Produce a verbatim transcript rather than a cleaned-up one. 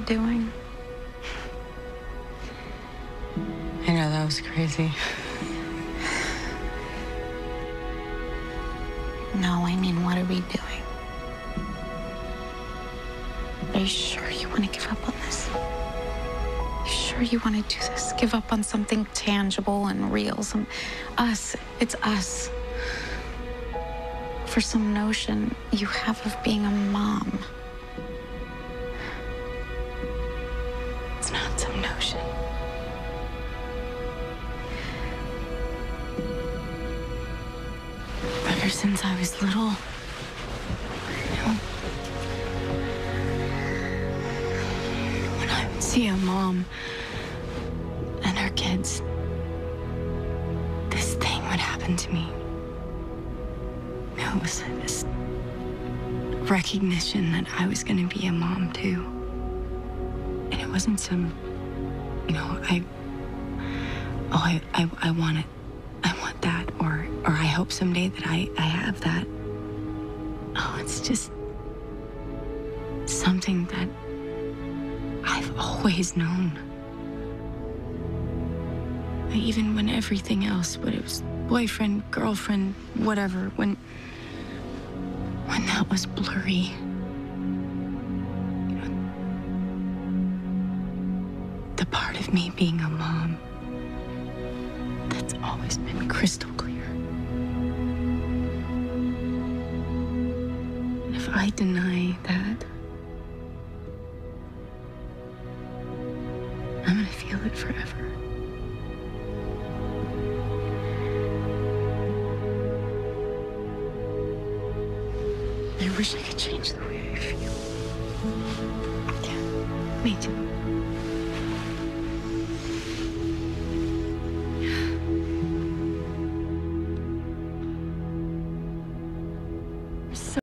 doing? I know, that was crazy. No, I mean, what are we doing? Are you sure you want to give up on this? You sure you want to do this? Give up on something tangible and real, some us. It's us. For some notion you have of being a mom. It's not some notion. Ever since I was little, you know, when I would see a mom and her kids, this thing would happen to me. It was this recognition that I was going to be a mom too. And it wasn't some, you know, I, oh, I, I, I want it. I want that. Or, or I hope someday that I, I have that. Oh, it's just something that I've always known. Even when everything else, when it was boyfriend, girlfriend, whatever, when when that was blurry. You know, the part of me being a mom that's always been crystal clear. And if I deny that, I'm gonna feel it forever. I wish I could change the way I feel. Yeah, me too.